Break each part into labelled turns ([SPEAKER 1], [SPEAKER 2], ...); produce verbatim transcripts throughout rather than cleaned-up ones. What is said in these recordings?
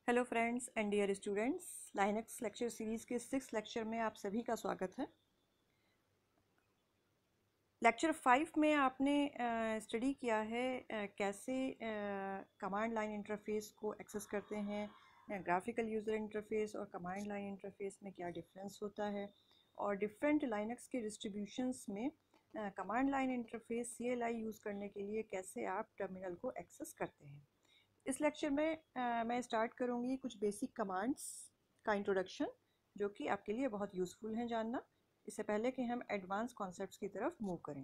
[SPEAKER 1] Hello friends and dear students, Linux lecture series के six lecture में आप सभी का स्वागत है। लेक्चर फाइव में आपने स्टडी किया है uh, कैसे कमांड लाइन इंटरफेस को एक्सेस करते हैं, ग्राफिकल यूज़र इंटरफेस और कमांड लाइन इंटरफेस में क्या डिफरेंस होता है, और डिफरेंट लाइनक्स के डिस्ट्रीब्यूशंस में command line interface C L I use करने के लिए कैसे आप टर्मिनल को एक्सेस करते हैं। इस लेक्चर में आ, मैं स्टार्ट करूँगी कुछ बेसिक कमांड्स का इंट्रोडक्शन, जो कि आपके लिए बहुत यूज़फुल हैं जानना, इससे पहले कि हम एडवांस कॉन्सेप्ट्स की तरफ मूव करें।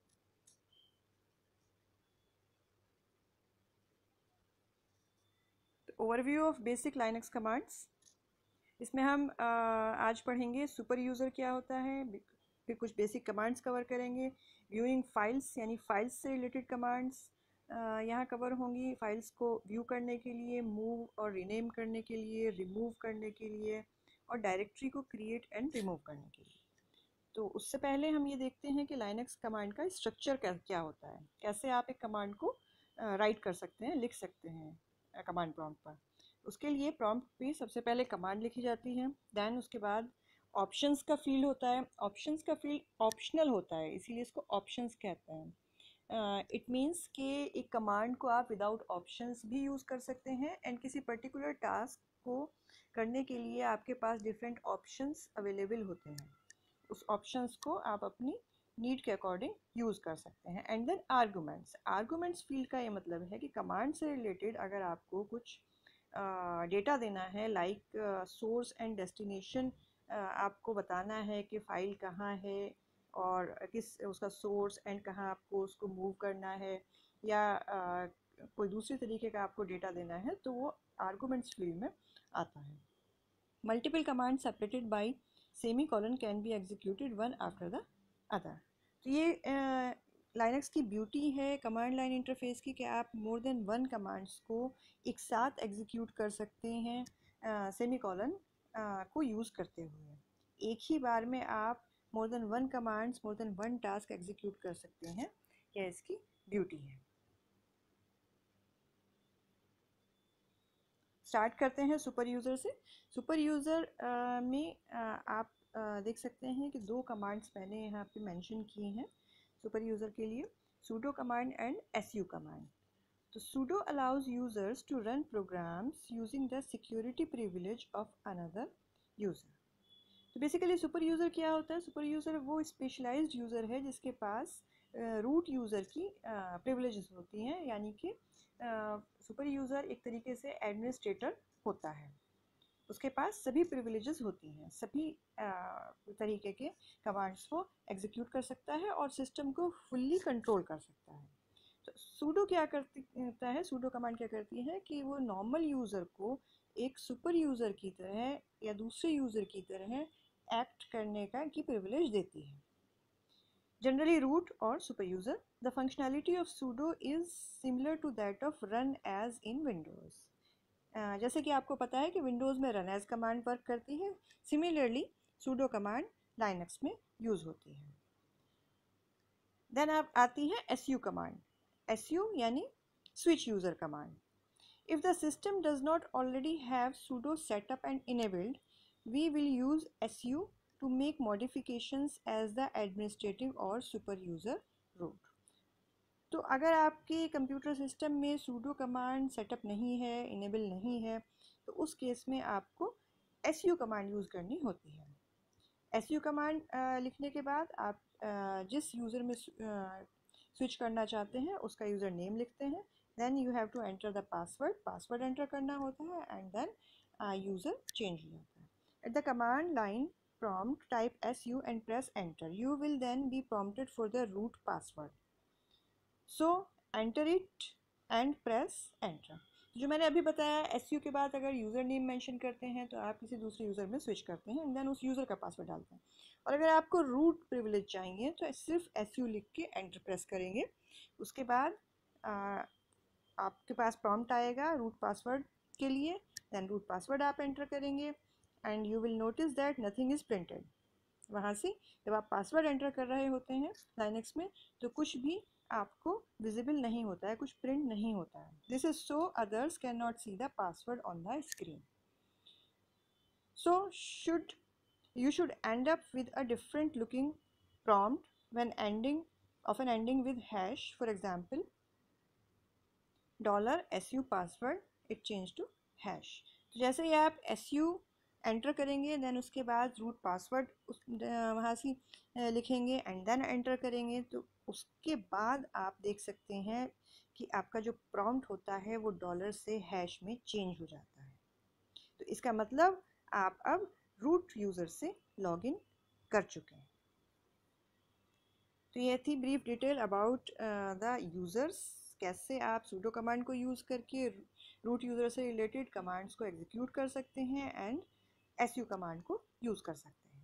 [SPEAKER 1] तो overview of basic Linux commands, इसमें हम आ, आज पढ़ेंगे सुपर यूज़र क्या होता है, फिर कुछ बेसिक कमांड्स कवर करेंगे, व्यूइंग फाइल्स यानी फाइल्स से रिलेटेड कमांड्स यहाँ कवर होंगी, फाइल्स को व्यू करने के लिए, मूव और रीनेम करने के लिए, रिमूव करने के लिए, और डायरेक्टरी को क्रिएट एंड रिमूव करने के लिए। तो उससे पहले हम ये देखते हैं कि लाइनक्स कमांड का स्ट्रक्चर क्या क्या होता है, कैसे आप एक कमांड को राइट कर सकते हैं, लिख सकते हैं कमांड प्रॉम्प्ट पर। उसके लिए प्रॉम्प्ट पे सबसे पहले कमांड लिखी जाती है, दैन उसके बाद ऑप्शंस का फील्ड होता है। ऑप्शंस का फील्ड ऑप्शनल होता है, इसीलिए इसको ऑप्शंस कहते हैं। इट uh, मीन्स कि एक कमांड को आप विदाउट ऑप्शंस भी यूज़ कर सकते हैं, एंड किसी पर्टिकुलर टास्क को करने के लिए आपके पास डिफरेंट ऑप्शंस अवेलेबल होते हैं। उस ऑप्शंस को आप अपनी नीड के अकॉर्डिंग यूज़ कर सकते हैं। And then arguments arguments field का ये मतलब है कि कमांड से रिलेटेड अगर आपको कुछ डेटा uh, देना है, लाइक सोर्स एंड डेस्टिनेशन, आपको बताना है कि फ़ाइल कहाँ है और किस उसका सोर्स एंड कहाँ आपको उसको मूव करना है, या आ, कोई दूसरी तरीके का आपको डेटा देना है, तो वो आर्गूमेंट्स फील्ड में आता है। Multiple command separated by semicolon can be executed one after the other. तो ये लाइनक्स की ब्यूटी है कमांड लाइन इंटरफेस की, कि आप मोर देन वन कमांड्स को एक साथ एग्जीक्यूट कर सकते हैं सेमी कॉलन को यूज़ करते हुए। एक ही बार में आप more than one commands, more than one task execute कर सकते हैं, यह इसकी ब्यूटी है। स्टार्ट करते हैं सुपर यूज़र से। सुपर यूज़र में आ, आप आ, देख सकते हैं कि दो कमांड्स मैंने यहाँ पे मेंशन किए हैं सुपर यूज़र के लिए, sudo command and su command. तो sudo allows users to run programs using the security privilege of another user। तो बेसिकली सुपर यूज़र क्या होता है? सुपर यूज़र वो स्पेशलाइज्ड यूज़र है जिसके पास रूट uh, यूज़र की प्रिविलेजेस uh, होती हैं, यानी कि सुपर uh, यूज़र एक तरीके से एडमिनिस्ट्रेटर होता है, उसके पास सभी प्रिविलेजेस होती हैं, सभी uh, तरीके के कमांड्स को एग्जीक्यूट कर सकता है और सिस्टम को फुल्ली कंट्रोल कर सकता है। तो सूडो क्या करता है? सूडो कमांड क्या करती है कि वो नॉर्मल यूज़र को एक सुपर यूज़र की तरह या दूसरे यूज़र की तरह एक्ट करने का की प्रिविलेज देती है। जनरली रूट और super user. The functionality of sudo is similar to that of run as in Windows. जैसे कि आपको पता है कि विंडोज़ में रन एज कमांड वर्क करती है, सिमिलरली सूडो कमांड लाइनक्स में यूज़ होती है। देन आप आती है S U command. S U यानी switch user command. If the system does not already have sudo setup and enabled, we will use su to make modifications as the administrative or super user root. तो अगर आपके computer system में sudo command setup नहीं है, enable नहीं है, तो उस केस में आपको su कमांड यूज़ करनी होती है। su कमांड लिखने के बाद आप uh, जिस यूज़र में स्विच uh, करना चाहते हैं उसका यूज़र नेम लिखते हैं, then you have to enter the password, password enter करना होता है, एंड देन यूज़र चेंज हो जाता है। At the command line prompt type su and press enter. You will then be prompted for the root password. So enter it and press enter. जो मैंने अभी बताया, एस यू के बाद अगर यूज़र नेम मेंशन करते हैं तो आप किसी दूसरे यूज़र में स्विच करते हैं, एंड देन उस यूज़र का पासवर्ड डालते हैं। और अगर आपको रूट प्रिविलेज चाहिए तो सिर्फ एस यू लिख के एंटर प्रेस करेंगे। उसके बाद आ, आपके पास प्रॉम्प्ट आएगा रूट पासवर्ड के लिए, देन रूट पासवर्ड आप एंटर करेंगे, and you will notice that nothing is printed. वहाँ से जब आप पासवर्ड एंटर कर रहे होते हैं लाइनक्स में, तो कुछ भी आपको विजिबल नहीं होता है, कुछ प्रिंट नहीं होता है. This is so others can not see the password on the screen. So should you should end up with a different looking prompt when ending often ending with hash. For example, dollar su password it changed to hash. तो जैसे ही आप su enter करेंगे then उसके बाद root password उस वहाँ से लिखेंगे एंड देन एंटर करेंगे, तो उसके बाद आप देख सकते हैं कि आपका जो प्रॉम्प्ट होता है वो डॉलर से हैश में चेंज हो जाता है. तो इसका मतलब आप अब रूट यूज़र से लॉगिन कर चुके हैं. तो ये थी brief detail about the users, कैसे आप सूडो कमांड को यूज़ करके रूट यूज़र से रिलेटेड कमांड्स को एग्जीक्यूट कर सकते हैं एंड एसयू कमांड को यूज़ कर सकते हैं.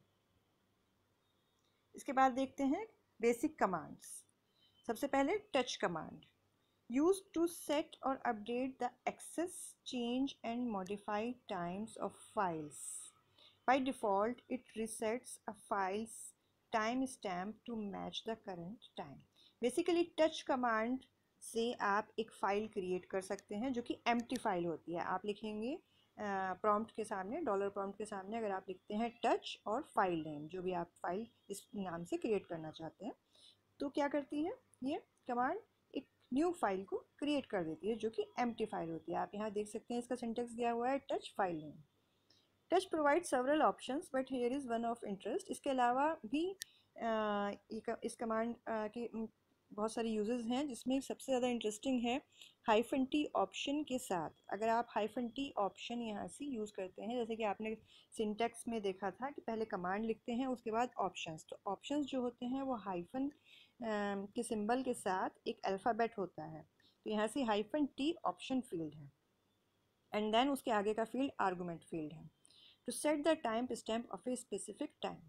[SPEAKER 1] इसके बाद देखते हैं बेसिक कमांड्स. सबसे पहले touch command, used to set or update the access, change and modify times of files. By default, it resets a file's timestamp to match the current time. Basically, touch command से आप एक file create कर सकते हैं जो कि empty file होती है. आप लिखेंगे प्रॉम्प्ट के सामने, डॉलर प्रॉम्प्ट के सामने अगर आप लिखते हैं टच और फाइल नेम, जो भी आप फाइल इस नाम से क्रिएट करना चाहते हैं, तो क्या करती है ये कमांड, एक न्यू फाइल को क्रिएट कर देती है जो कि एम्प्टी फाइल होती है. आप यहाँ देख सकते हैं इसका सिंटेक्स दिया हुआ है touch file name. Touch provide several options but here is one of interest. इसके अलावा भी आ, इस कमांड के बहुत सारी यूजेस हैं, जिसमें सबसे ज़्यादा इंटरेस्टिंग है हाइफन टी ऑप्शन के साथ. अगर आप हाइफन टी ऑप्शन यहाँ से यूज़ करते हैं, जैसे कि आपने सिंटेक्स में देखा था कि पहले कमांड लिखते हैं उसके बाद ऑप्शंस, तो ऑप्शंस जो होते हैं वो हाइफन के सिंबल के साथ एक अल्फ़ाबेट होता है. तो यहाँ से हाइफन टी ऑप्शन फील्ड है एंड देन उसके आगे का फील्ड आर्गूमेंट फील्ड है. To set the time stamp of a specific time,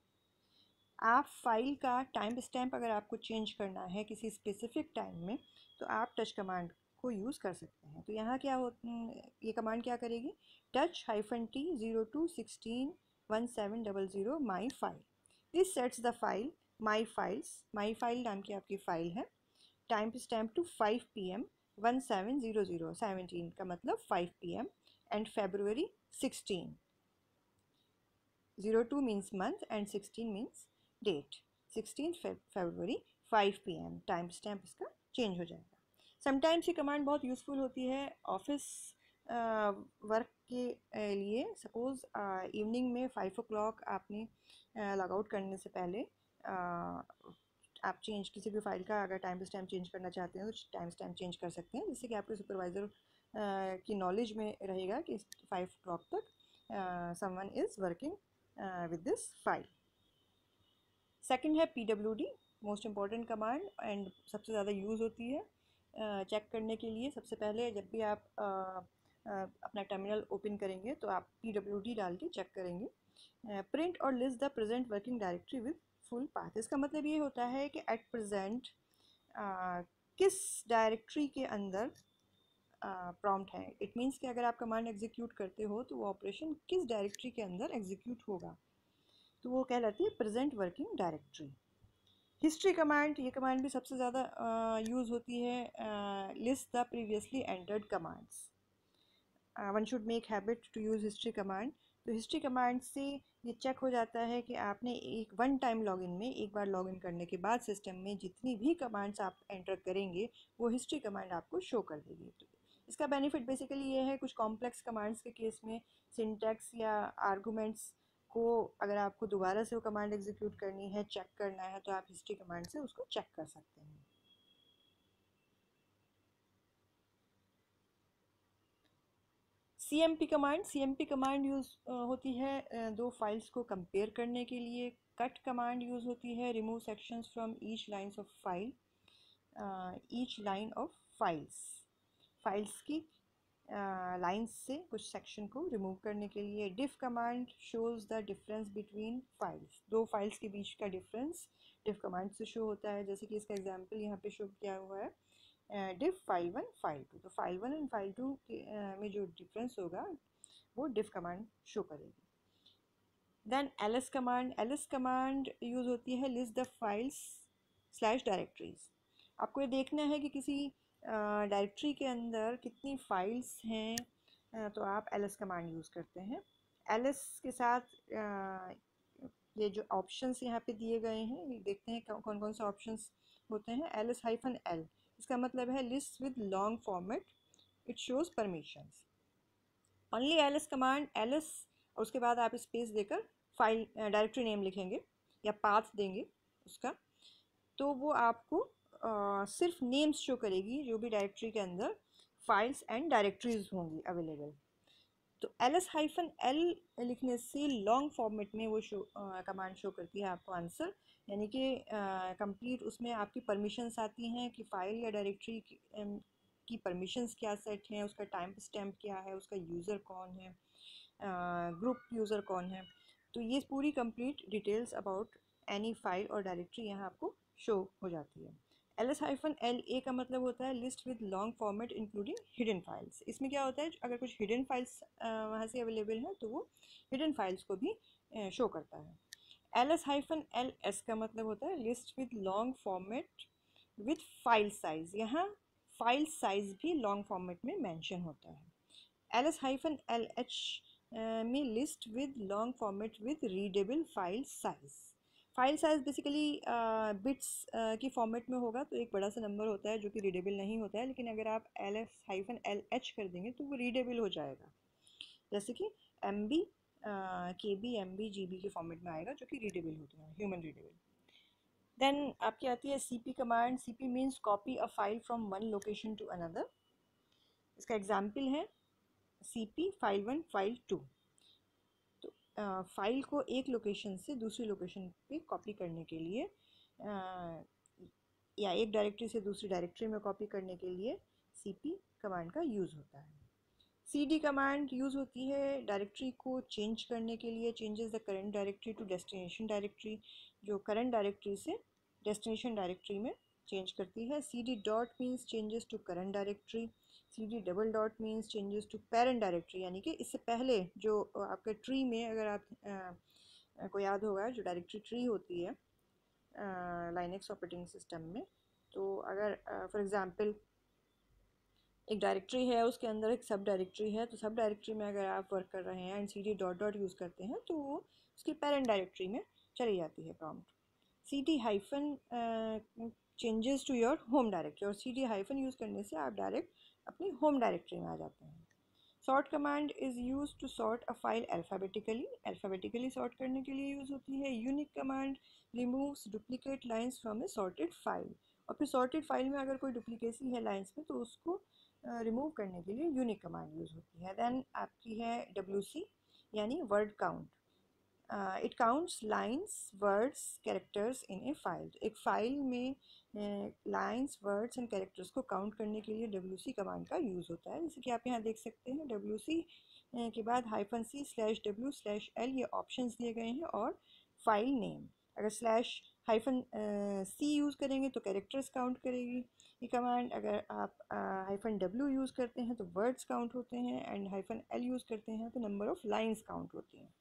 [SPEAKER 1] आप फाइल का टाइम स्टैम्प अगर आपको चेंज करना है किसी स्पेसिफिक टाइम में, तो आप टच कमांड को यूज़ कर सकते हैं. तो यहाँ क्या हो, ये कमांड क्या करेगी, touch hyphen T zero two sixteen one seven double zero my file. This sets the file my files, my file नाम की आपकी फ़ाइल है, time stamp to five P M one seven zero zero, seventeen का मतलब five P M and February sixteen. Zero two means month and sixteen means date. Sixteen फरवरी five P M time stamp इसका change हो जाएगा. Sometimes ये command बहुत useful होती है ऑफिस वर्क के लिए. सपोज़ इवनिंग में फाइव ओ क्लॉक आपने लॉग आउट करने से पहले uh, आप चेंज किसी भी फाइल का अगर टाइम स्टैम्प चेंज करना चाहते हैं तो टाइम स्टैम्प चेंज कर सकते हैं, जिससे कि आपके सुपरवाइज़र uh, की नॉलेज में रहेगा कि फाइव ओ क्लॉक तक someone is working with this file. Second है P W D, most important command and सबसे ज़्यादा यूज़ होती है चेक uh, करने के लिए. सबसे पहले जब भी आप uh, uh, अपना टर्मिनल ओपन करेंगे तो आप पी डब्ल्यू डी डाल के चेक करेंगे. प्रिंट और list the present working directory with full path. इसका मतलब ये होता है कि एट प्रेजेंट uh, किस डायरेक्टरी के अंदर प्रॉम्प्ट uh, है. इट मीन्स कि अगर आप कमांड एग्जीक्यूट करते हो तो वो ऑपरेशन किस डायरेक्टरी के अंदर एग्जीक्यूट होगा, तो वो कहलाती है present working directory. History command, ये कमांड भी सबसे ज़्यादा यूज़ होती है. List the previously entered commands. One should make habit to use history command. तो हिस्ट्री कमांड से ये चेक हो जाता है कि आपने एक वन टाइम लॉगिन में, एक बार लॉगिन करने के बाद सिस्टम में जितनी भी कमांड्स आप एंटर करेंगे वो हिस्ट्री कमांड आपको शो कर देगी. तो इसका बेनिफिट बेसिकली ये है, कुछ कॉम्प्लेक्स कमांड्स के केस में सिंटैक्स या आर्गूमेंट्स को अगर आपको दोबारा से वो कमांड एग्जीक्यूट करनी है, चेक करना है, तो आप हिस्ट्री कमांड से उसको चेक कर सकते हैं. C M P command, C M P command use होती है दो फाइल्स को कंपेयर करने के लिए. कट कमांड यूज़ होती है remove sections from each lines of file, each line of files, files की लाइन्स uh, से कुछ सेक्शन को रिमूव करने के लिए. Diff command shows the difference between files, दो फाइल्स के बीच का डिफरेंस डिफ कमांड से शो होता है. जैसे कि इसका एग्जांपल यहाँ पे शो किया हुआ है diff file one file two. तो file one and file two में जो डिफरेंस होगा वो डिफ कमांड शो करेगी. Then L S command, L S command use होती है list the files slash directories. आपको ये देखना है कि किसी डायरेक्टरी के अंदर कितनी फाइल्स हैं, अ, तो आप एल एस कमांड यूज़ करते हैं। एल एस के साथ अ, ये जो ऑप्शंस यहाँ पे दिए गए हैं, ये देखते हैं कौन कौन कौन से ऑप्शंस होते हैं। एल एस हाइफन एल, इसका मतलब है list with long format, it shows permissions. Only L S command, L S और उसके बाद आप स्पेस देकर फाइल डायरेक्टरी नेम लिखेंगे या पाथ देंगे उसका, तो वो आपको अ, सिर्फ नेम्स शो करेगी जो भी डायरेक्टरी के अंदर फाइल्स एंड डायरेक्टरीज होंगी अवेलेबल। तो एल एस हाइफन एल लिखने से लॉन्ग फॉर्मेट में वो शो कमांड शो करती है आपको आंसर, यानी कि कंप्लीट उसमें आपकी परमिशंस आती हैं कि फ़ाइल या डायरेक्टरी की, um, की परमिशंस क्या सेट हैं, उसका टाइम स्टैम्प क्या है, उसका यूज़र कौन है, ग्रुप uh, यूज़र कौन है। तो ये पूरी complete details about any file और डायरेक्टरी यहाँ आपको शो हो जाती है। L S hyphen L A का मतलब होता है list with long format including hidden files. इसमें क्या होता है, अगर कुछ हिडन फाइल्स वहाँ से अवेलेबल हैं तो वो हिडन फाइल्स को भी शो करता है। L S hyphen L S का मतलब होता है list with long format with file size. यहाँ फाइल साइज भी लॉन्ग फॉर्मेट में मेंशन होता है। L S hyphen L H में list with long format with readable file size. File size basically bits की फॉर्मेट में होगा, तो एक बड़ा सा नंबर होता है जो कि रीडेबल नहीं होता है, लेकिन अगर आप L S hyphen L H कर देंगे तो वो रीडेबल हो जाएगा, जैसे कि M B, K B, M B, G B के फॉर्मेट में आएगा जो कि रीडेबल होते हैं, ह्यूमन रीडेबल। देन आपकी आती है C P command. C P means copy a file from one location to another. इसका एग्जाम्पल है C P file one file two. तो फाइल को एक लोकेशन से दूसरी लोकेशन पे कॉपी करने के लिए, आ, या एक डायरेक्टरी से दूसरी डायरेक्टरी में कॉपी करने के लिए सीपी कमांड का यूज़ होता है। सीडी कमांड यूज़ होती है डायरेक्टरी को चेंज करने के लिए, changes the current directory to destination directory, जो करंट डायरेक्टरी से डेस्टिनेशन डायरेक्टरी में चेंज करती है। C D dot means changes to current directory. C D double dot means changes to parent directory, यानी कि इससे पहले जो आपके ट्री में, अगर आप आ, को याद होगा जो डायरेक्टरी ट्री होती है लाइनेक्स ऑपरेटिंग सिस्टम में, तो अगर फॉर एग्ज़ाम्पल एक डायरेक्टरी है, उसके अंदर एक सब डायरेक्टरी है, तो सब डायरेक्टरी में अगर आप वर्क कर रहे हैं and C D dot dot use करते हैं तो वो उसकी पेरेंट डायरेक्टरी में चली जाती है prompt. C D hyphen changes to your home directory, और सी डी हाइफन यूज़ करने से आप डायरेक्ट अपनी होम डायरेक्टरी में आ जाते हैं। Sort command is use to sort a file alphabetically. Alphabetically sort करने के लिए यूज़ होती है। Unique command removes duplicate lines from a sorted file. और फिर सॉर्टेड फाइल में अगर कोई डुप्लीकेसी है लाइन्स में तो उसको रिमूव uh, करने के लिए यूनिक कमांड यूज़ होती है। देन आपकी है डब्ल्यू सी, यानी word count. It counts lines, words, characters in a file. एक फ़ाइल में लाइन्स, वर्ड्स एंड कैरेक्टर्स को काउंट करने के लिए डब्ल्यू सी कमांड का यूज़ होता है। जैसे कि आप यहाँ देख सकते हैं, डब्ल्यू सी के बाद hyphen C slash W slash L, ये ऑप्शंस दिए गए हैं, और फाइल नेम। अगर स्लैश हाइफन सी यूज़ करेंगे तो कैरेक्टर्स काउंट करेगी ये कमांड। अगर आप हाइफन डब्ल्यू यूज़ करते हैं तो वर्ड्स काउंट होते हैं, एंड हाइफन एल यूज़ करते हैं तो नंबर ऑफ़ लाइन्स काउंट होती हैं।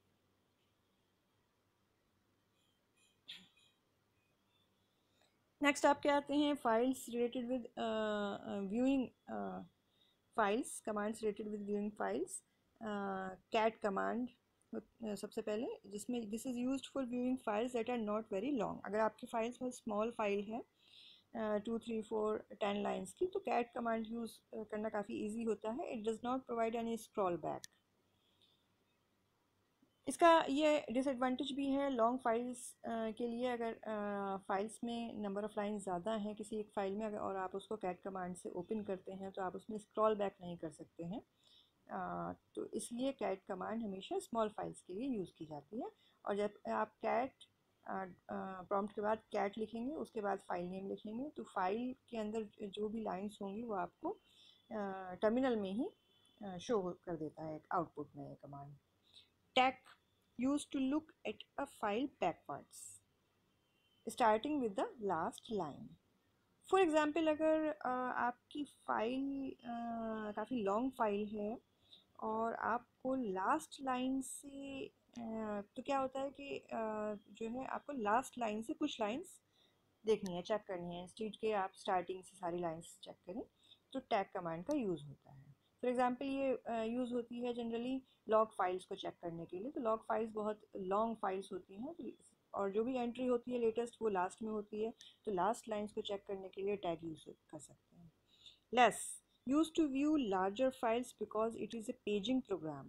[SPEAKER 1] नेक्स्ट आपके आते हैं files related with viewing files, commands related with viewing files. Cat command सबसे पहले, जिसमें this is used for viewing files that are not very long. अगर आपकी फाइल्स बहुत स्मॉल फाइल है, two three four ten lines की, तो cat command use करना काफ़ी ईजी होता है। It does not provide any scroll back. इसका ये डिसएडवांटेज भी है लॉन्ग फाइल्स के लिए। अगर फाइल्स में नंबर ऑफ़ लाइन ज़्यादा हैं किसी एक फ़ाइल में, अगर और आप उसको कैट कमांड से ओपन करते हैं तो आप उसमें स्क्रॉल बैक नहीं कर सकते हैं। uh, तो इसलिए कैट कमांड हमेशा स्मॉल फाइल्स के लिए यूज़ की जाती है। और जब आप कैट प्रॉम्प्ट के बाद कैट लिखेंगे, उसके बाद फाइल नेम लिखेंगे, तो फाइल के अंदर जो भी लाइन्स होंगी वो आपको टर्मिनल में ही शो कर देता है आउटपुट में ये command. Tac used to look at a file backwards starting with the last line. For example अगर uh, आपकी फ़ाइल uh, काफ़ी लॉन्ग फाइल है और आपको लास्ट लाइन से uh, तो क्या होता है कि uh, जो है आपको लास्ट लाइन से कुछ लाइन्स देखनी है, चेक करनी है, इंस्टीड के आप स्टार्टिंग से सारी लाइंस चेक करें तो टैग कमांड का यूज़ होता है। फॉर एग्जांपल ये यूज़ होती है जनरली लॉग फाइल्स को चेक करने के लिए। तो लॉग फाइल्स बहुत लॉन्ग फाइल्स होती हैं तो और जो भी एंट्री होती है लेटेस्ट वो लास्ट में होती है, तो लास्ट लाइंस को चेक करने के लिए टैग यूज़ कर सकते हैं। Less use to view larger files because it is a paging program.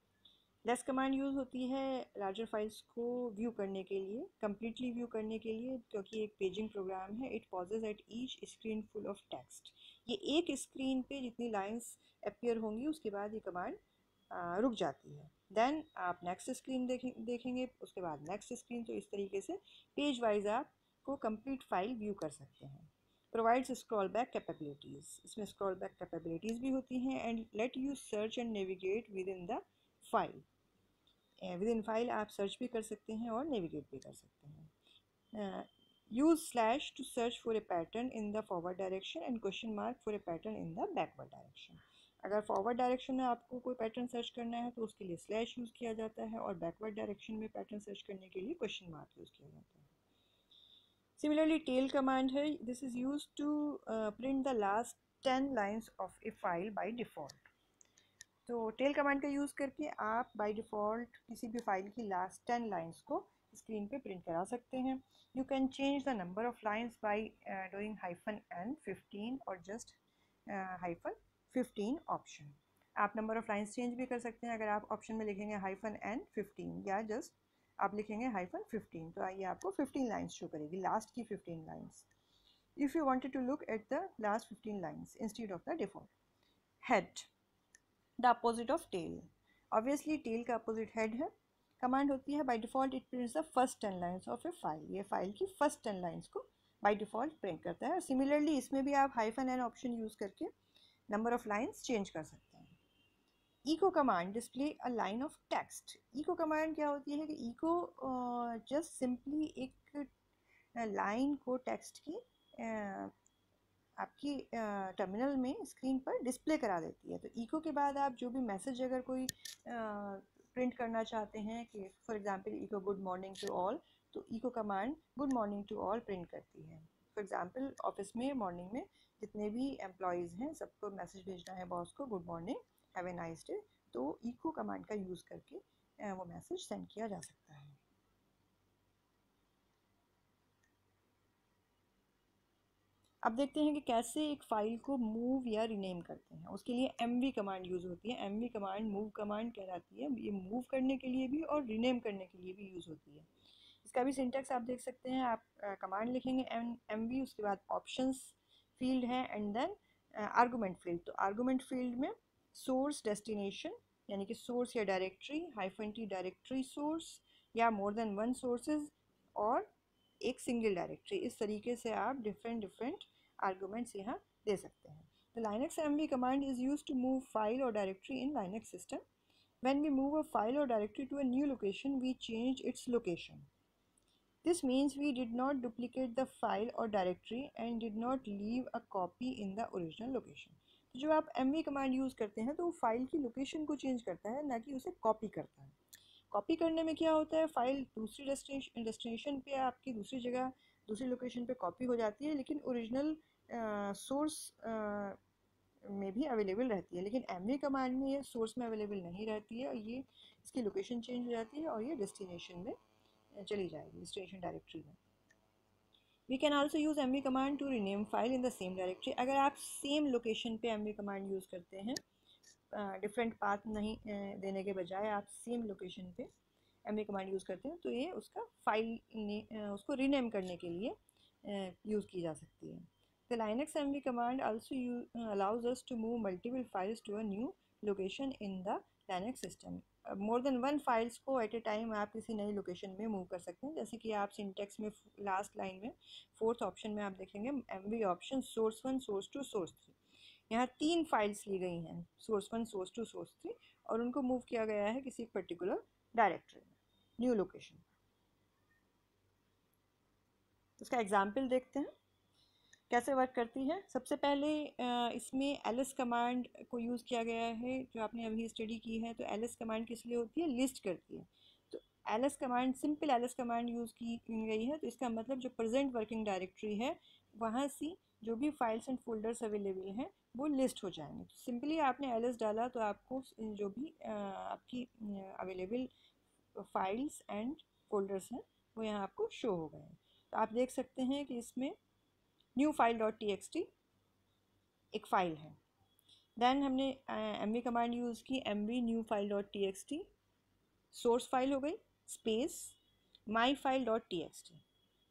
[SPEAKER 1] Less command use होती है लार्जर फाइल्स को व्यू करने के लिए, कम्प्लीटली व्यू करने के लिए, क्योंकि एक पेजिंग प्रोग्राम है। It pauses at each screen full of text. ये एक स्क्रीन पे जितनी लाइंस अपियर होंगी उसके बाद ये कमांड रुक जाती है। देन आप नेक्स्ट स्क्रीन देखें देखेंगे उसके बाद नेक्स्ट स्क्रीन। तो इस तरीके से पेज वाइज आप को कंप्लीट फाइल व्यू कर सकते हैं। प्रोवाइड्स स्क्रॉल बैक कैपेबिलिटीज़, इसमें स्क्रॉल बैक कैपेबिलिटीज़ भी होती हैं। And let you search and navigate within the file. Within file आप सर्च भी कर सकते हैं और नेविगेट भी कर सकते हैं। Use slash to search for a pattern in the forward direction and question mark for a pattern in the backward direction. अगर फॉरवर्ड डायरेक्शन में आपको कोई पैटर्न सर्च करना है तो उसके लिए स्लैश यूज़ किया जाता है, और बैकवर्ड डायरेक्शन में पैटर्न सर्च करने के लिए क्वेश्चन मार्क यूज़ किया जाता है। सिमिलरली टेल कमांड है, this is use to print the last ten lines of a file by default. तो टेल कमांड का यूज़ करके आप बाय डिफ़ॉल्ट किसी भी फाइल की लास्ट टेन लाइंस को स्क्रीन पे प्रिंट करा सकते हैं। You can change the number of lines by doing hyphen N fifteen और जस्ट हाइफन फिफ्टीन ऑप्शन। आप नंबर ऑफ लाइंस चेंज भी कर सकते हैं। अगर आप ऑप्शन में लिखेंगे हाइफन एन फिफ्टीन या जस्ट आप लिखेंगे हाइफन फिफ्टीन तो आइए आपको फिफ्टीन लाइंस शो करेगी, लास्ट की fifteen lines. If you wanted to look at the last fifteen lines instead of the default. Head, the opposite of tail. Obviously tail का opposite head है। Command होती है by default it prints the first ten lines of a file. ये file की first ten lines को by default print करता है। Similarly इसमें भी आप हाइफन एन ऑप्शन यूज़ करके नंबर ऑफ लाइंस चेंज कर सकते हैं। Echo command display a line of text. Echo command क्या होती है कि इको जस्ट सिंपली एक लाइन को टेक्स्ट की uh, आपकी टर्मिनल में स्क्रीन पर डिस्प्ले करा देती है। तो इको के बाद आप जो भी मैसेज अगर कोई प्रिंट करना चाहते हैं कि for example echo good morning to all, तो echo command good morning to all print करती है। फॉर एग्जांपल ऑफिस में मॉर्निंग में जितने भी एम्प्लॉयज़ हैं सबको मैसेज भेजना है बॉस को, good morning, have a nice day, तो इको कमांड का यूज़ करके वो मैसेज सेंड किया जा सकता है। अब देखते हैं कि कैसे एक फ़ाइल को मूव या रीनेम करते हैं। उसके लिए एम वी कमांड यूज़ होती है। M V command move command कहलाती है। ये मूव करने के लिए भी और रीनेम करने के लिए भी यूज़ होती है। इसका भी सिंटेक्स आप देख सकते हैं। आप कमांड लिखेंगे एम एम वी, उसके बाद ऑप्शंस फील्ड है एंड देन आर्गूमेंट फील्ड। तो आर्गूमेंट फील्ड में सोर्स डेस्टिनेशन यानी कि सोर्स या directory, hyphen T directory source, या मोर देन वन सोर्सेज, और एक सिंगल डायरेक्टरी। इस तरीके से आप डिफरेंट डिफरेंट आर्गूमेंट्स यहाँ दे सकते हैं। The Linux MV command is use to move file और directory in Linux system. When we move a file or directory to a new location, we change its location. This means we did not duplicate the file or directory and did not leave a copy in the original location. तो जो आप mv command use करते हैं तो वो file की location को change करता है, ना कि उसे कॉपी करता है। कॉपी करने में क्या होता है, फाइल दूसरी डेस्टिनेशन डेस्टिनेशन पे आपकी दूसरी जगह दूसरी लोकेशन पे कॉपी हो जाती है, लेकिन ओरिजिनल सोर्स में भी अवेलेबल रहती है। लेकिन एमवी कमांड में ये सोर्स में अवेलेबल नहीं रहती है और ये इसकी लोकेशन चेंज हो जाती है और ये डेस्टिनेशन में चली जाएगी, डेस्टिनेशन डायरेक्टरी में। We can also use MV command to rename file in the same directory. अगर आप सेम लोकेशन पे एमवी कमांड यूज़ करते हैं, डिफरेंट पाथ नहीं देने के बजाय आप सेम लोकेशन पे एमवी कमांड यूज़ करते हैं, तो ये उसका फाइल ने उसको रीनेम करने के लिए यूज़ की जा सकती है। The Linux M V command also use, uh, allows us to move multiple files to a new location in the Linux system. More than one files को एट ए टाइम आप किसी नई लोकेशन में move कर सकते हैं। जैसे कि आप सिंटेक्स में लास्ट लाइन में फोर्थ ऑप्शन में आप देखेंगे M V option source one, source two, source three. यहाँ तीन फाइल्स ली गई हैं, source one, source two, source three, और उनको मूव किया गया है किसी पर्टिकुलर डायरेक्टरी में, न्यू लोकेशन। उसका एग्जाम्पल देखते हैं कैसे वर्क करती है। सबसे पहले इसमें एलएस कमांड को यूज़ किया गया है, जो आपने अभी स्टडी की है। तो एलएस कमांड किस लिए होती है, लिस्ट करती है। तो L S command, simple L S command use की गई है, तो इसका मतलब जो प्रेजेंट वर्किंग डायरेक्टरी है वहाँ से जो भी फाइल्स एंड फोल्डर्स अवेलेबल हैं वो लिस्ट हो जाएंगे। तो सिंपली आपने एल एस डाला तो आपको जो भी आ, आपकी अवेलेबल फाइल्स एंड फोल्डर्स हैं वो यहाँ आपको शो हो गए हैं। तो आप देख सकते हैं कि इसमें new file dot T X T एक फ़ाइल है। देन हमने एम वी कमांड यूज़ की, M V new file dot T X T source file हो गई, space my file dot T X T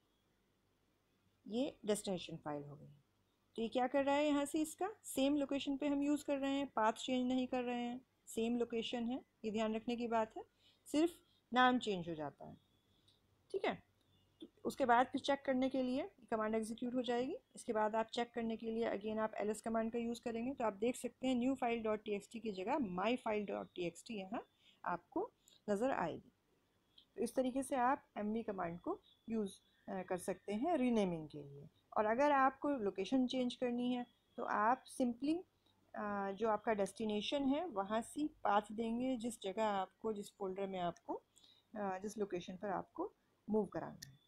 [SPEAKER 1] ये डेस्टिनेशन फाइल हो गई। तो ये क्या कर रहा है, यहाँ से इसका सेम लोकेशन पे हम यूज़ कर रहे हैं, पाथ चेंज नहीं कर रहे हैं, सेम लोकेशन है, ये ध्यान रखने की बात है, सिर्फ नाम चेंज हो जाता है। ठीक है, उसके बाद फिर चेक करने के लिए कमांड एग्जीक्यूट हो जाएगी। इसके बाद आप चेक करने के लिए अगेन आप एल एस कमांड का यूज़ करेंगे। तो आप देख सकते हैं new file dot T X T की जगह my file dot T X T यहाँ आपको नज़र आएगी। तो इस तरीके से आप एम वी कमांड को यूज़ कर सकते हैं रीनेमिंग के लिए। और अगर आपको लोकेशन चेंज करनी है तो आप सिंपली जो आपका डेस्टिनेशन है वहाँ से पाथ देंगे, जिस जगह आपको, जिस फोल्डर में आपको, जिस लोकेशन पर आपको मूव कराना है।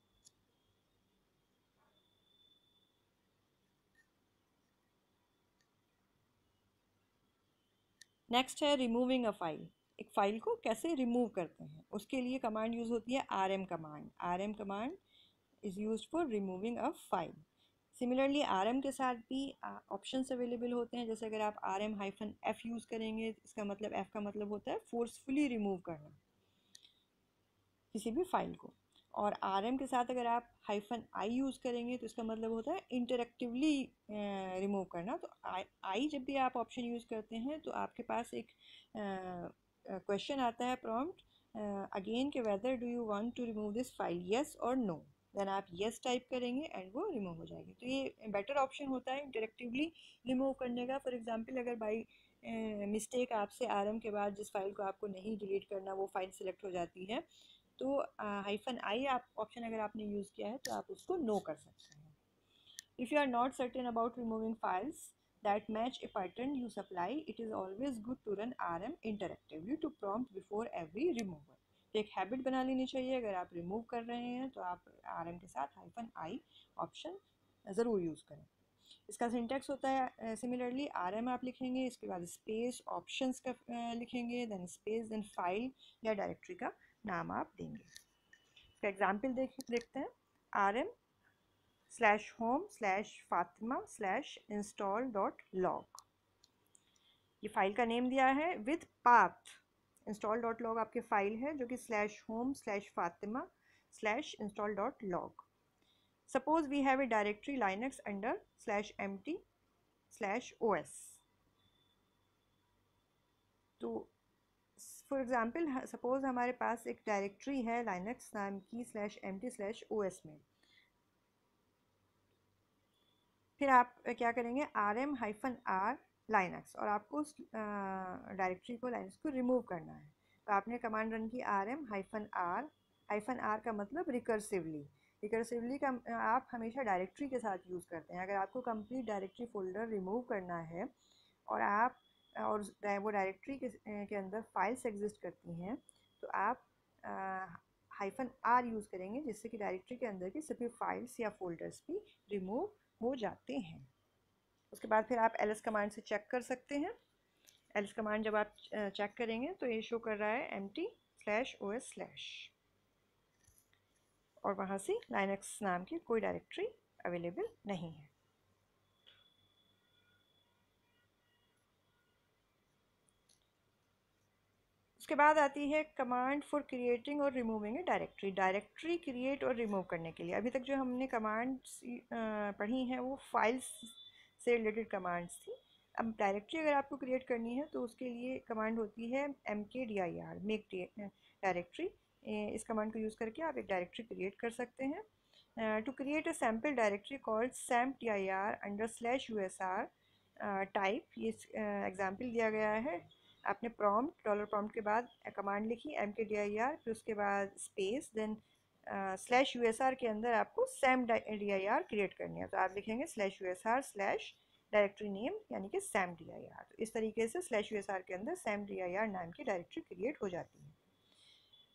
[SPEAKER 1] नेक्स्ट है रिमूविंग अ फाइल। एक फ़ाइल को कैसे रिमूव करते हैं, उसके लिए कमांड यूज़ होती है R M command. R M command is used for removing a file. Similarly R M के साथ भी ऑप्शंस अवेलेबल होते हैं। जैसे अगर आप R M hyphen F use करेंगे, इसका मतलब एफ का मतलब होता है फोर्सफुली रिमूव करना किसी भी फाइल को। और आर एम के साथ अगर आप हाइफन आई यूज़ करेंगे तो इसका मतलब होता है इंटरेक्टिवली रिमूव करना। तो आई आई जब भी आप ऑप्शन यूज़ करते हैं तो आपके पास एक क्वेश्चन uh, आता है प्रॉम्प्ट अगेन के whether do you want to remove this file, yes और नो। देन आप येस टाइप करेंगे एंड वो रिमूव हो जाएगी। तो ये बेटर ऑप्शन होता है इंटरेक्टिवली रिमूव करने का। फॉर एग्जांपल अगर बाई मिस्टेक आपसे आर एम के बाद जिस फाइल को आपको नहीं डिलीट करना वो फाइल सिलेक्ट हो जाती है, तो हाइफन आई आप ऑप्शन अगर आपने यूज़ किया है तो आप उसको नो कर सकते हैं। If you are not certain about removing files that match a pattern you supply, it is always good to run R M interactively to prompt before every removal. तो एक हैबिट बना लेनी चाहिए, अगर आप रिमूव कर रहे हैं तो आप आर एम के साथ हाइफन आई ऑप्शन ज़रूर यूज़ करें। इसका सिंटेक्स होता है सिमिलरली आर एम आप लिखेंगे, इसके बाद स्पेस ऑप्शंस का लिखेंगे, देन स्पेस, देन फाइल या डायरेक्टरी का नाम आप देंगे। इसका एग्जाम्पल देख देखते हैं। R M slash home slash Fatima slash install dot log, ये फाइल का नेम दिया है with path. Install dot log आपकी फाइल है जो कि slash home slash Fatima slash install dot log. Suppose we have a directory Linux under slash M T slash O S. तो for example suppose हमारे पास एक डायरेक्टरी है लाइनक्स नाम की slash M T slash O S में। फिर आप क्या करेंगे, R M hyphen R Linux, और आपको उस डायरेक्टरी को लाइनक्स को रिमूव करना है। तो आपने कमांड रन की R M hyphen R, hyphen R का मतलब रिकर्सिवली। रिकर्सिवली का आप हमेशा डायरेक्टरी के साथ यूज़ करते हैं। अगर आपको कंप्लीट डायरेक्टरी फोल्डर रिमूव करना है और आप और वो डायरेक्टरी के, के अंदर फाइल्स एग्जिस्ट करती हैं, तो आप हाइफन आर यूज़ करेंगे, जिससे कि डायरेक्टरी के अंदर की सभी फाइल्स या फोल्डर्स भी रिमूव हो जाते हैं। उसके बाद फिर आप एल एस कमांड से चेक कर सकते हैं। एल एस कमांड जब आप चेक करेंगे तो ये शो कर रहा है M T slash O S slash, और वहाँ से लाइनक्स नाम की कोई डायरेक्टरी अवेलेबल नहीं है। उसके बाद आती है कमांड फॉर क्रिएटिंग और removing a directory. Directory create और रिमूव करने के लिए अभी तक जो हमने कमांड्स पढ़ी हैं वो फाइल्स से रिलेटेड कमांड्स थी। अब डायरेक्टरी अगर आपको क्रिएट करनी है तो उसके लिए कमांड होती है M K D I R, make directory. इस कमांड को यूज़ करके आप एक डायरेक्टरी क्रिएट कर सकते हैं। To create a sample directory called samp D I R under slash U S R type, ये एग्जाम्पल दिया गया है। आपने प्रॉम्प्ट, डॉलर प्रॉम्प्ट के बाद कमांड लिखी M K D I are, फिर उसके बाद space, then slash U S R के अंदर आपको sam D I R create करनी है। तो आप लिखेंगे slash U S R slash directory name यानी कि सैम डी आई आर। तो इस तरीके से स्लैश यू एस आर के अंदर सैम डी आई आर नाम की डायरेक्टरी क्रिएट हो जाती है।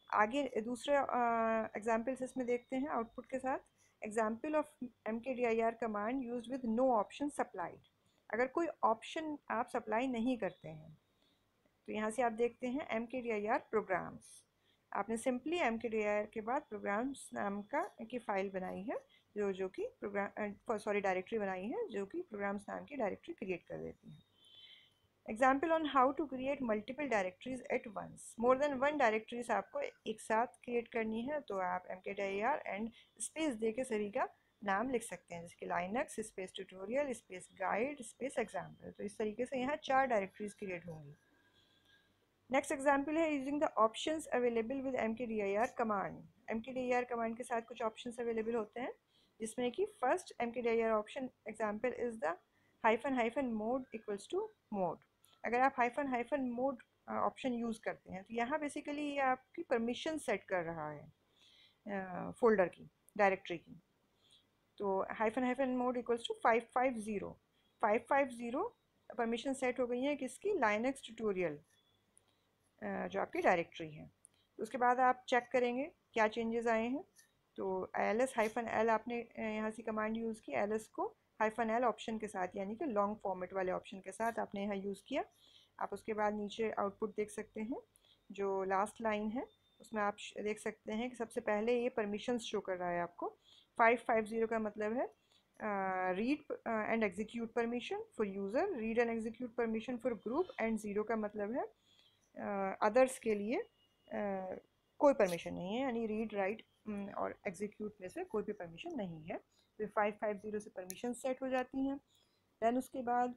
[SPEAKER 1] आगे दूसरे एग्जाम्पल्स इसमें देखते हैं आउटपुट के साथ। Example of M K D I R command use with no option supplied. अगर कोई ऑप्शन आप सप्लाई नहीं करते हैं तो यहाँ से आप देखते हैं M K D I R programs. आपने simply M K D I R के बाद प्रोग्राम्स नाम का की फ़ाइल बनाई है जो जो कि प्रोग्राम सॉरी डायरेक्टरी बनाई है जो कि प्रोग्राम्स नाम की डायरेक्टरी क्रिएट कर देती है। Example on how to create multiple directories at once. More than one directories आपको एक साथ क्रिएट करनी है तो आप M K D I R and space दे के सभी का नाम लिख सकते हैं, जैसे कि Linux space tutorial space guide space example. तो इस तरीके से यहाँ चार डायरेक्टरीज क्रिएट होंगी। नेक्स्ट एग्जाम्पल है using the options available with M K D I R command. M K D I R command के साथ कुछ ऑप्शंस अवेलेबल होते हैं जिसमें कि first M K D I are option example is the hyphen hyphen mode equals to mode. अगर आप hyphen hyphen mode option use करते हैं तो यहाँ बेसिकली ये आपकी परमिशन सेट कर रहा है फोल्डर की, डायरेक्टरी की। तो hyphen hyphen mode equals to five five zero five five zero permission set हो गई है किसकी, लाइनक्स ट्यूटोरियल जो आपकी डायरेक्टरी है। तो उसके बाद आप चेक करेंगे क्या चेंजेस आए हैं। तो एल एस हाइफन एल आपने यहाँ से कमांड यूज़ की, एल एस को हाइफन एल ऑप्शन के साथ यानी कि लॉन्ग फॉर्मेट वाले ऑप्शन के साथ आपने यहाँ यूज़ किया। आप उसके बाद नीचे आउटपुट देख सकते हैं, जो लास्ट लाइन है उसमें आप देख सकते हैं कि सबसे पहले ये परमिशंस शो कर रहा है आपको। फाइव फाइव ज़ीरो का मतलब है read and execute permission for user, read and execute permission for group, and zero का मतलब है अदर्स uh, के लिए uh, कोई परमिशन नहीं है, यानी रीड राइट और एग्जीक्यूट में से कोई भी परमिशन नहीं है। तो फाइव फाइव ज़ीरो से परमिशन सेट हो जाती हैं। दैन उसके बाद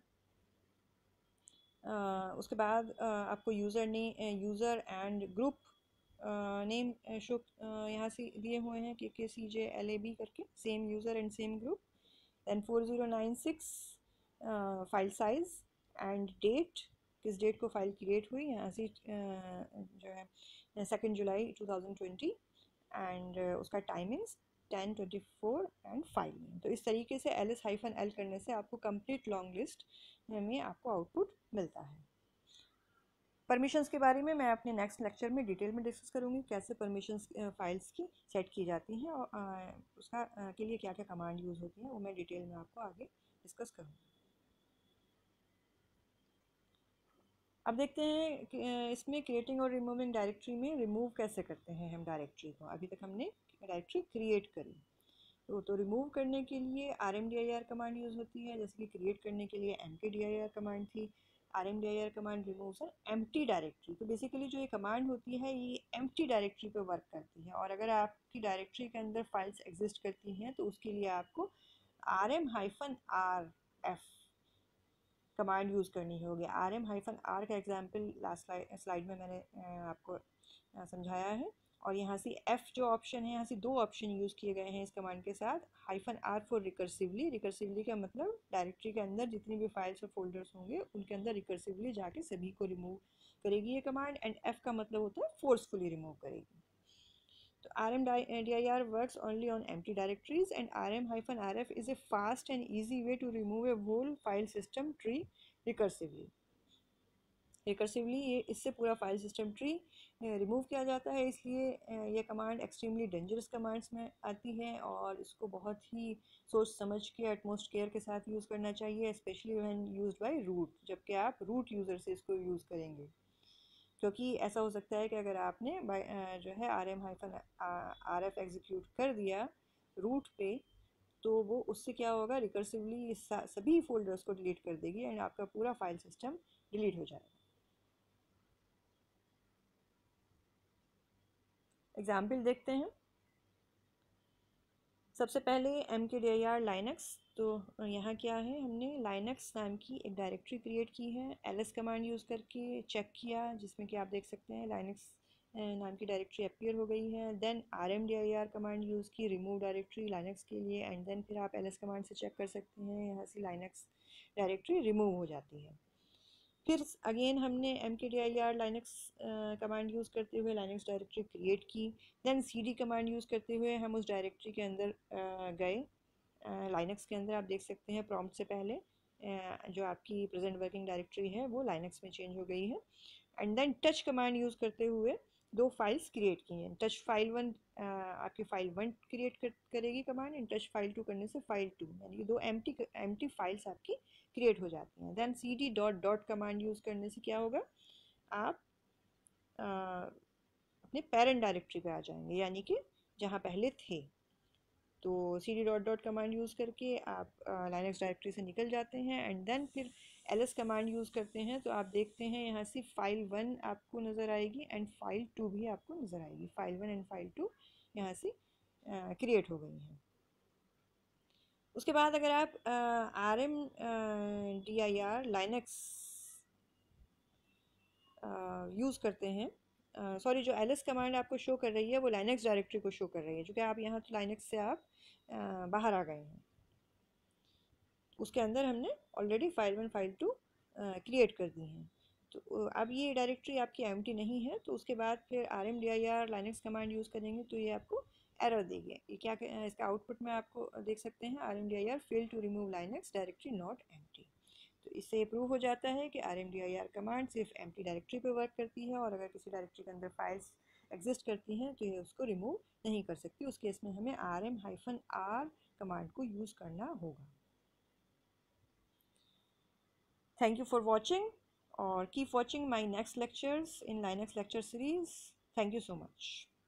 [SPEAKER 1] uh, उसके बाद uh, आपको यूज़र ने user and group name show यहाँ से दिए हुए हैं के K C J L A B करके, same user and same group. Than four zero nine six file size and date, किस डेट को फाइल क्रिएट हुई, यहाँ से जो है second July two thousand twenty, and उसका timings ten twenty four and file name. तो इस तरीके से एल एस हाइफन एल करने से आपको कंप्लीट लॉन्ग लिस्ट में आपको आउटपुट मिलता है। परमिशंस के बारे में मैं अपने नेक्स्ट लेक्चर में डिटेल में डिस्कस करूँगी, कैसे परमिशंस फाइल्स की सेट की जाती हैं और आ, उसका आ, के लिए क्या क्या कमांड यूज़ होती हैं वो मैं डिटेल में आपको आगे डिस्कस करूँगी। अब देखते हैं कि इसमें क्रिएटिंग और रिमूविंग डायरेक्टरी में रिमूव कैसे करते हैं हम डायरेक्टरी को। अभी तक हमने डायरेक्टरी क्रिएट करी, तो तो रिमूव करने के लिए R M D I R command use होती है, जैसे कि क्रिएट करने के लिए M K D I R command थी। R M D I R command removes an empty directory. तो बेसिकली जो ये कमांड होती है ये एम्प्टी डायरेक्टरी पे वर्क करती है, और अगर आपकी डायरेक्टरी के अंदर फाइल्स एग्जिस्ट करती हैं तो उसके लिए आपको R M hyphen R F command use करनी होगी। आर एम हाइफन आर का एग्जाम्पल लास्ट स्लाइड में मैंने आपको समझाया है। और यहाँ से एफ़ जो ऑप्शन है, यहाँ से दो ऑप्शन यूज़ किए गए हैं इस कमांड के साथ। Hyphen R for recursively, recursively का मतलब डायरेक्टरी के अंदर जितनी भी फाइल्स और फोल्डर्स होंगे उनके अंदर रिकर्सिवली जाके सभी को रिमूव करेगी ये कमांड। एंड एफ़ का मतलब होता है फोर्सफुली रिमूव करेगी। तो R M D I R works only on empty directories, and R M-R F is a fast and easy way to remove a whole file system tree recursively. Recursively ये इससे पूरा file system tree remove किया जाता है, इसलिए ये command extremely dangerous commands में आती है और इसको बहुत ही सोच समझ के एटमोस्ट केयर के साथ यूज़ करना चाहिए, specially when used by root, जबकि आप रूट यूज़र से इसको यूज़ करेंगे। क्योंकि ऐसा हो सकता है कि अगर आपने जो है R M hyphen R F execute कर दिया रूट पे, तो वो उससे क्या होगा, रिकर्सिवली सभी फोल्डर्स को डिलीट कर देगी एंड आपका पूरा फाइल सिस्टम डिलीट हो जाएगा। एग्जाम्पल देखते हैं। सबसे पहले M K D I R Linux. तो यहाँ क्या है, हमने लाइनक्स नाम की एक डायरेक्टरी क्रिएट की है, एल एस कमांड यूज़ करके चेक किया, जिसमें कि आप देख सकते हैं लाइनक्स नाम की डायरेक्टरी अपीयर हो गई है। Then R M D I R command use की रिमूव डायरेक्टरी लाइनक्स के लिए, एंड देन फिर आप एल एस कमांड से चेक कर सकते हैं, यहाँ से लाइनक्स डायरेक्टरी रिमूव हो जाती है। फिर अगेन हमने M K D I R Linux command use करते हुए लाइनक्स डायरेक्टरी क्रिएट की। Then C D command use करते हुए हम उस डायरेक्टरी के अंदर uh, गए। लाइनक्स uh, के अंदर आप देख सकते हैं प्रॉम्प्ट से पहले uh, जो आपकी प्रेजेंट वर्किंग डायरेक्टरी है वो लाइनक्स में चेंज हो गई है। And then touch command use करते हुए दो फाइल्स क्रिएट की हैं। टच फाइल वन आपकी फाइल वन क्रिएट कर, करेगी command, and touch file two करने से फाइल टू, यानी कि दो एम्प्टी एम्प्टी फाइल्स आपकी क्रिएट हो जाती हैं। Then C D dot dot command use करने से क्या होगा, आप आ, अपने पेरेंट डायरेक्टरी पे आ जाएंगे, यानी कि जहाँ पहले थे। तो C D dot dot command use करके आप लाइनक्स डायरेक्टरी से निकल जाते हैं, एंड देन फिर एल एस कमांड यूज़ करते हैं। तो आप देखते हैं यहाँ से फाइल वन आपको नज़र आएगी एंड फाइल टू भी आपको नज़र आएगी। File one and file two यहाँ से क्रिएट हो गई हैं। उसके बाद अगर आप R M D I R Linux use करते हैं, सॉरी uh, जो एल एस कमांड आपको शो कर रही है वो लाइनक्स डायरेक्टरी को शो कर रही है, क्योंकि आप यहाँ तो लाइनक्स से आप uh, बाहर आ गए हैं। उसके अंदर हमने already file one file two create कर दी हैं। तो अब ये डायरेक्टरी आपकी एम्प्टी नहीं है, तो उसके बाद फिर R M D I R Linux command use करेंगे तो ये आपको एरर देगी। ये क्या, इसका आउटपुट में आपको देख सकते हैं, R M D I R fail to remove Linux directory not empty. तो इससे ये प्रूव हो जाता है कि R M D I R command सिर्फ एम्प्टी डायरेक्टरी पे वर्क करती है, और अगर किसी डायरेक्टरी के अंदर फाइल्स एग्जिस्ट करती हैं तो ये उसको रिमूव नहीं कर सकती। उस केस में हमें R M hyphen R command को यूज़ करना होगा। Thank you for watching, or keep watching my next lectures in Linux lecture series. Thank you so much.